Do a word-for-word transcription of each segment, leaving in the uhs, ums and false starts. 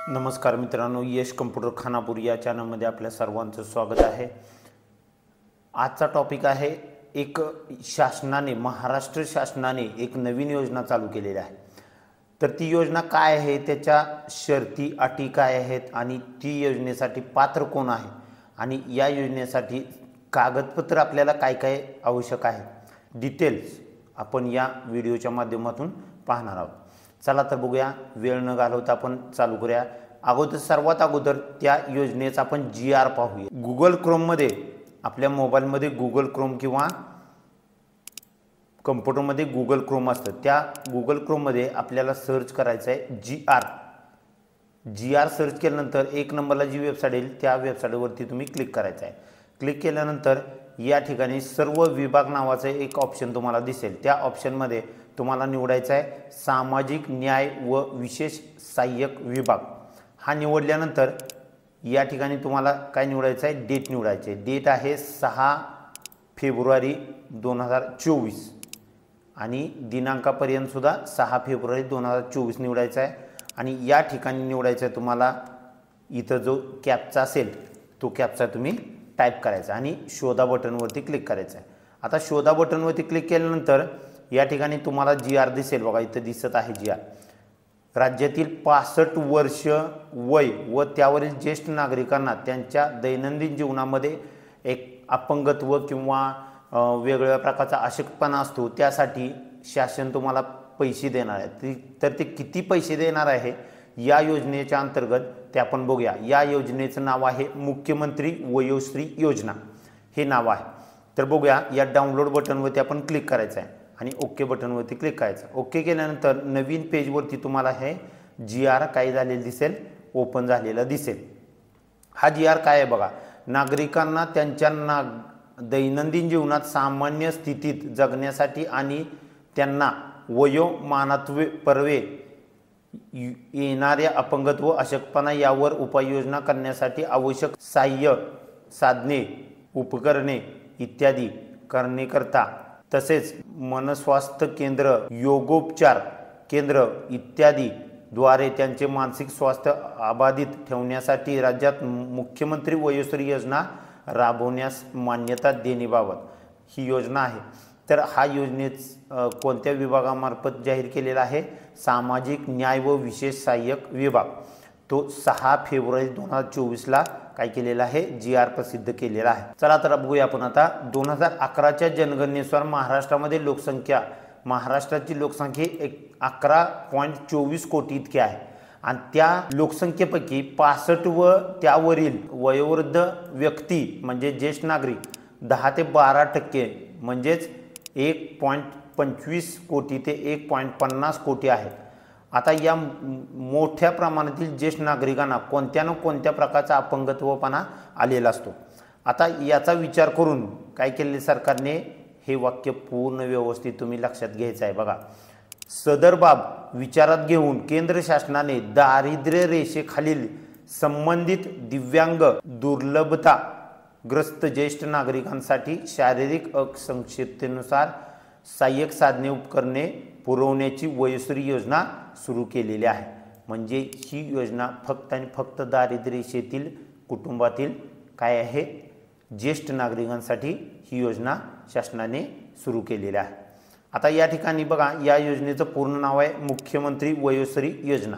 नमस्कार मित्रांनो, यश कम्प्युटर खानापूर या चॅनलमध्ये आपल्या सर्वांचं स्वागत आहे। आजचा टॉपिक आहे एक शासनाने महाराष्ट्र शासनाने एक नवीन योजना चालू केलेली आहे। तर ती योजना काय आहे, त्याच्या शर्ती अटी काय आहेत आणि ती योजनेसाठी पात्र कोण आहे आणि या योजनेसाठी कागदपत्र आपल्याला काय काय आवश्यक आहे, डिटेल्स आपण या व्हिडिओच्या माध्यमातून पाहणार आहोत। चला तर बघूया, वेळ न घालवता आपण चालू करूया। अगोदर सर्वात अगोदर त्या योजनेचा आपण जी आर पाहूया। गूगल क्रोम मध्ये आपल्या मोबाईल मध्ये गूगल क्रोम किंवा कॉम्प्युटर मध्ये गूगल क्रोम असतं, त्या गूगल क्रोम मध्ये आपल्याला सर्च करायचं आहे G R. G R search केल्यानंतर एक नंबरला जी वेबसाईट येईल त्या वेबसाईटवरती तुम्ही क्लिक करायचं आहे। क्लिक केल्यानंतर या ठिकाणी सर्व विभाग नावाचं एक ऑप्शन तुम्हाला दिसेल। त्या ऑप्शन मध्ये तुम्हाला निवडायचा आहे सामाजिक न्याय व विशेष सहाय्यक विभाग। हा निवडल्यानंतर या ठिकाणी तुम्हाला काय निवडायचं आहे, डेट निवडायची आहे। डेट आहे सहा फेब्रुवारी दोन हजार चोवीस आणि दिनांकापर्यंत सुद्धा सहा फेब्रुवारी दोन हजार चोवीस निवडायचा आहे। आणि या ठिकाणी निवडायचं आहे तुम्हाला इथं जो कॅप्चा असेल तो कॅप्चा तुम्ही टाईप करायचा आणि शोधा बटनवरती क्लिक करायचं आहे। आता शोधा बटनवरती क्लिक केल्यानंतर या ठिकाणी तुम्हाला जी आर दिसेल बघा, इथं दिसत आहे जी आर। राज्यातील पासष्ट वर्ष वय व त्यावरील ज्येष्ठ नागरिकांना त्यांच्या दैनंदिन जीवनामध्ये एक अपंगत्व किंवा वेगवेगळ्या प्रकारचा अशक्तपणा असतो, त्यासाठी शासन तुम्हाला पैसे देणार आहे। तर ते किती पैसे देणार आहे या योजनेच्या अंतर्गत ते आपण बघूया। या योजनेचं नाव आहे मुख्यमंत्री वयोश्री योजना हे नाव आहे। तर बघूया, या डाउनलोड बटनवरती आपण क्लिक करायचं आहे आणि ओके बटनवरती क्लिक करायचं। ओके केल्यानंतर नवीन पेजवरती तुम्हाला हे जी आर काय झालेलं दिसेल, ओपन झालेलं दिसेल। हा जी आर काय आहे बघा, नागरिकांना त्यांच्या ना दैनंदिन जीवनात सामान्य स्थितीत जगण्यासाठी आणि त्यांना वयोमानात्व परवे येणाऱ्या अपंगत्व अशक्तपणा यावर उपाययोजना करण्यासाठी आवश्यक सहाय्य साधने उपकरणे इत्यादी करण्याकरता, तसेच मनस्वास्थ्य केंद्र योगोपचार केंद्र इत्यादी द्वारे त्यांचे मानसिक स्वास्थ्य अबाधित ठेवण्यासाठी राज्यात मुख्यमंत्री वयोश्री योजना राबवण्यास मान्यता देण्याबाबत ही योजना आहे। तर हा योजनेत कोणत्या विभागामार्फत जाहीर केलेला आहे, सामाजिक न्याय व विशेष सहाय्यक विभाग। तो सहा फेब्रुवारी दोन हजार चोवीसला काय केलेला आहे, जी आर प्रसिद्ध केलेला आहे। चला तर बघूया आपण आता दोन हजार अकराच्या जनगणनेनुसार महाराष्ट्रामध्ये लोकसंख्या महाराष्ट्राची लोकसंख्या एक अकरा पॉईंट चोवीस कोटी इतकी आहे आणि त्या लोकसंख्येपैकी पासष्ट व त्यावरील वयोवृद्ध व्यक्ती म्हणजे ज्येष्ठ नागरिक दहा ते बारा टक्के म्हणजेच एक पॉईंट पंचवीस कोटी ते एक पॉईंट पन्नास कोटी आहेत। आता या मोठ्या प्रमाणातील ज्येष्ठ नागरिकांना कोणत्या ना कोणत्या प्रकारचा अपंगत्वपणा आलेला असतो। आता याचा विचार करून काय केले सरकारने, हे वाक्य पूर्ण व्यवस्थित तुम्ही लक्षात घ्यायचं आहे बघा। सदर बाब विचारात घेऊन केंद्र शासनाने दारिद्र्य रेषेखालील संबंधित दिव्यांग दुर्लभता ग्रस्त ज्येष्ठ नागरिकांसाठी शारीरिक अक्षमतेनुसार सहाय्यक साधने उपकरणे पुरवण्याची वयोश्री योजना सुरू केलेली आहे। म्हणजे ही योजना फक्त आणि फक्त दारिद्र्य रेषेतील कुटुंबातील काय आहे, ज्येष्ठ नागरिकांसाठी ही योजना शासनाने सुरू केलेली आहे। आता या ठिकाणी बघा, या योजनेचं पूर्ण नाव आहे मुख्यमंत्री वयोश्री योजना।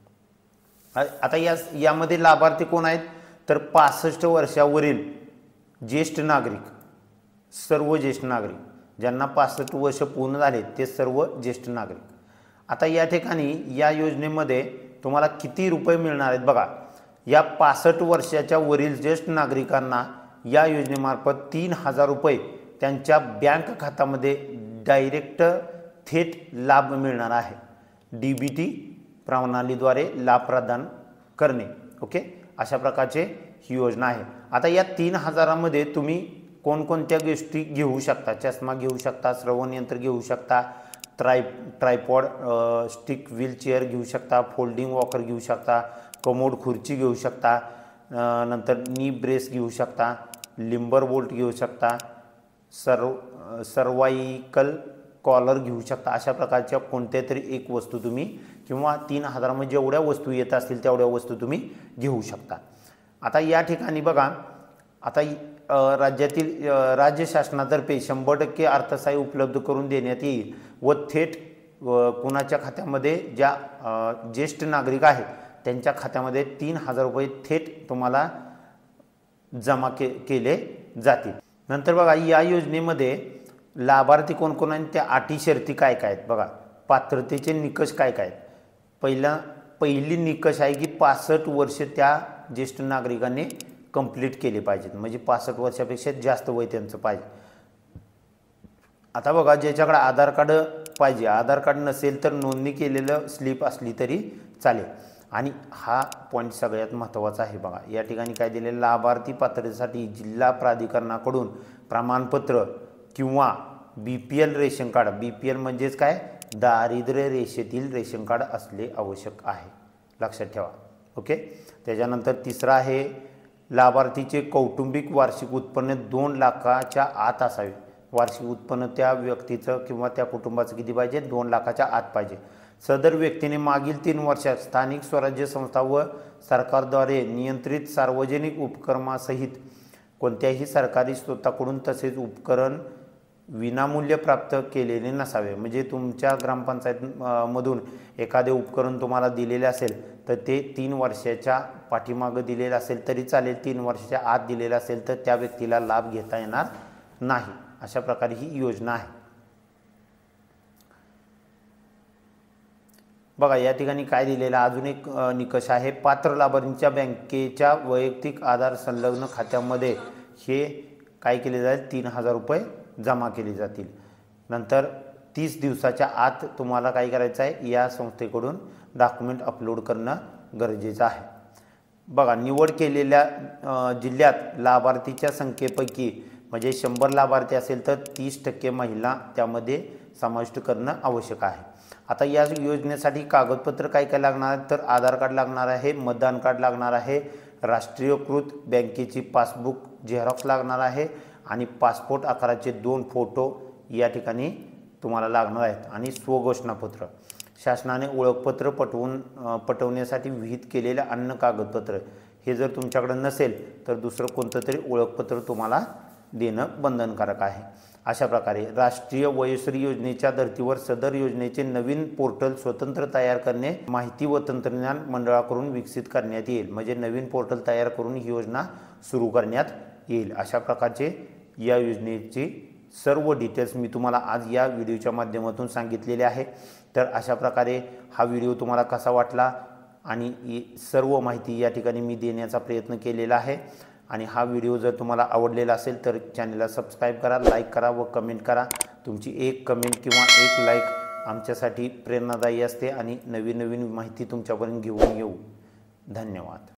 आता या यामध्ये लाभार्थी कोण आहेत, तर पासष्ट वर्षावरील ज्येष्ठ नागरिक, सर्व ज्येष्ठ नागरिक ज्यांना पासष्ट वर्ष पूर्ण झाले ते सर्व ज्येष्ठ नागरिक। आता या ठिकाणी या योजनेमध्ये तुम्हाला किती रुपये मिळणार आहेत बघा। या पासष्ट वर्षाच्या वरील ज्येष्ठ नागरिकांना या योजनेमार्फत तीन हजार रुपये त्यांच्या बँक खात्यामध्ये डायरेक्ट थेट लाभ मिळणार आहे। डी बी टी प्रणालीद्वारे लाभ प्रदान करणे, ओके, अशा प्रकारचे ही योजना आहे। आता या तीन हजारामध्ये तुम्ही कोणकोणत्या गोष्टी घेऊ शकता, चष्मा घेऊ शकता, श्रवण यंत्र घेऊ शकता, ट्राय ट्रायपॉड स्टिक व्हीलचेअर घेऊ शकता, फोल्डिंग वॉकर घेऊ शकता, कमोड खुर्ची घेऊ शकता, नंतर नी ब्रेस घेऊ शकता, लिंबर बोल्ट घेऊ शकता, सर्व सर्वाइकल कॉलर घेऊ शकता, अशा प्रकारच्या कोणत्या तरी एक वस्तू तुम्ही किंवा तीन हजारामध्ये जेवढ्या वस्तू येत असतील तेवढ्या वस्तू तुम्ही घेऊ शकता। आता या ठिकाणी बघा, आता राज्यातील राज्य शासनातर्फे शंभर टक्के अर्थसहाय्य उपलब्ध करून देण्यात येईल व थेट कुणाच्या खात्यामध्ये ज्या ज्येष्ठ नागरिक आहेत त्यांच्या खात्यामध्ये तीन हजार रुपये थेट तुम्हाला जमा के केले जातील। नंतर बघा, या योजनेमध्ये लाभार्थी कोण कोण आणि त्या अटी शर्ती काय काय आहेत बघा, पात्रतेचे निकष काय काय आहेत। पहिला पहिली निकष आहे की पासष्ट वर्ष त्या ज्येष्ठ नागरिकांनी कंप्लीट केले पाहिजेत, म्हणजे पासष्ट वर्षापेक्षा जास्त वय त्यांचं पाहिजे। आता बघा, ज्याच्याकडे आधार कार्ड पाहिजे, आधार कार्ड नसेल तर नोंदणी केलेलं स्लिप असली तरी चालेल। आणि हा पॉईंट सगळ्यात महत्त्वाचा आहे बघा, या ठिकाणी काय दिले, लाभार्थी पात्रतेसाठी जिल्हा प्राधिकरणाकडून प्रमाणपत्र किंवा B P L ration card, B P L म्हणजेच काय, दारिद्र्य रेषेतील रेशन कार्ड असले आवश्यक आहे, लक्षात ठेवा। ओके, त्याच्यानंतर तिसरा आहे लाभार्थीचे कौटुंबिक वार्षिक उत्पन्न दोन लाखाच्या आत असावे। वार्षिक उत्पन्न त्या व्यक्तीचं किंवा त्या कुटुंबाचं किती पाहिजे, दोन लाखाच्या आत पाहिजे। सदर व्यक्तीने मागील तीन वर्षात स्थानिक स्वराज्य संस्था व सरकारद्वारे नियंत्रित सार्वजनिक उपक्रमासहित कोणत्याही सरकारी स्रोताकडून तसेच उपकरण विनामूल्य प्राप्त केलेले नसावे। म्हणजे तुमच्या ग्रामपंचायत मधून एखादे उपकरण तुम्हाला दिलेले असेल तर ते तीन वर्षाच्या पाठीमागं दिलेलं असेल तरी चालेल, तीन वर्षाच्या आत दिलेलं असेल तर त्या व्यक्तीला लाभ घेता येणार नाही। अशा प्रकारे ही योजना आहे। बघा, या ठिकाणी काय दिलेला अजून एक निकष आहे, पात्र लाभार्थींच्या बँकेच्या वैयक्तिक आधार संलग्न खात्यामध्ये हे काय केले जाईल, तीन हजार रुपये जमा केले जातील। नंतर तीस दिवसाच्या आत तुम्हाला काय करायचं आहे, या संस्थेकडून डॉक्युमेंट अपलोड करणं गरजेचं आहे। बघा, निवड केलेल्या जिल्ह्यात लाभार्थीच्या संख्येपैकी म्हणजे शंभर लाभार्थी असेल तर तीस टक्के महिला त्यामध्ये समाविष्ट करणं आवश्यक आहे। आता या योजनेसाठी कागदपत्र काय काय लागणार आहेत, तर आधार कार्ड लागणार आहे, मतदान कार्ड लागणार आहे, राष्ट्रीयकृत बँकेची पासबुक झेरॉक्स लागणार आहे आणि पासपोर्ट आकाराचे दोन फोटो या ठिकाणी तुम्हाला लागणार आहेत आणि स्वघोषणापत्र। शासनाने ओळखपत्र पटवून पटवण्यासाठी विहित केलेले अन्य कागदपत्र हे जर तुमच्याकडे नसेल तर दुसरं कोणतं तरी ओळखपत्र तुम्हाला देणं बंधनकारक आहे। अशा प्रकारे राष्ट्रीय वयोश्री योजनेच्या धर्तीवर सदर योजनेचे नवीन पोर्टल स्वतंत्र तयार करणे माहिती व तंत्रज्ञान मंडळाकडून विकसित करण्यात येईल। म्हणजे नवीन पोर्टल तयार करून ही योजना सुरू करण्यात येईल। अशा प्रकारचे या योजनेची सर्व डिटेल्स मी तुम्हाला आज या व्हिडिओच्या माध्यमातून सांगितलेले आहे। तर अशा प्रकारे हा व्हिडिओ तुम्हाला कसा वाटला आणि सर्व माहिती या ठिकाणी मी देण्याचा प्रयत्न केलेला आहे। आणि हा व्हिडिओ जर तुम्हाला आवडलेला असेल तर चॅनलला सबस्क्राईब करा, लाईक करा व कमेंट करा। तुमची एक कमेंट किंवा एक लाईक आमच्यासाठी प्रेरणादायी असते आणि नवीन नवीन माहिती तुमच्यापर्यंत घेऊन येऊ। धन्यवाद।